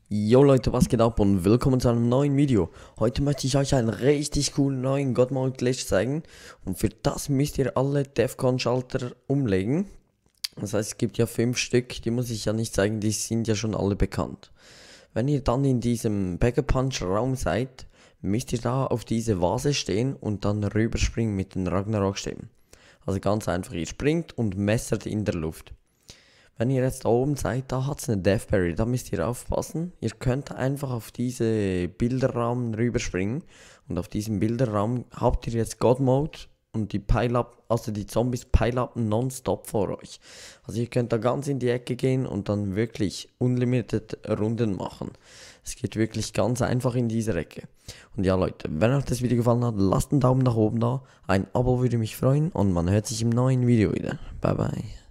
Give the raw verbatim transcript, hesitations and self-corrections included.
Jo Leute, was geht ab und willkommen zu einem neuen Video. Heute möchte ich euch einen richtig coolen neuen God Mode Glitch zeigen. Und für das müsst ihr alle Defcon Schalter umlegen. Das heißt, es gibt ja fünf Stück, die muss ich ja nicht zeigen, die sind ja schon alle bekannt. Wenn ihr dann in diesem Pack-a-Punch Raum seid, müsst ihr da auf diese Vase stehen und dann rüberspringen mit den Ragnarok-Stäben. Also ganz einfach, ihr springt und messert in der Luft. Wenn ihr jetzt da oben seid, da hat es eine Deathberry, da müsst ihr aufpassen. Ihr könnt einfach auf diese Bilderrahmen rüberspringen. Und auf diesem Bilderraum habt ihr jetzt God Mode und die Pile-Up, also die Zombies Pile-Upen nonstop vor euch. Also ihr könnt da ganz in die Ecke gehen und dann wirklich unlimited Runden machen. Es geht wirklich ganz einfach in dieser Ecke. Und ja Leute, wenn euch das Video gefallen hat, lasst einen Daumen nach oben da. Ein Abo würde mich freuen und man hört sich im neuen Video wieder. Bye bye.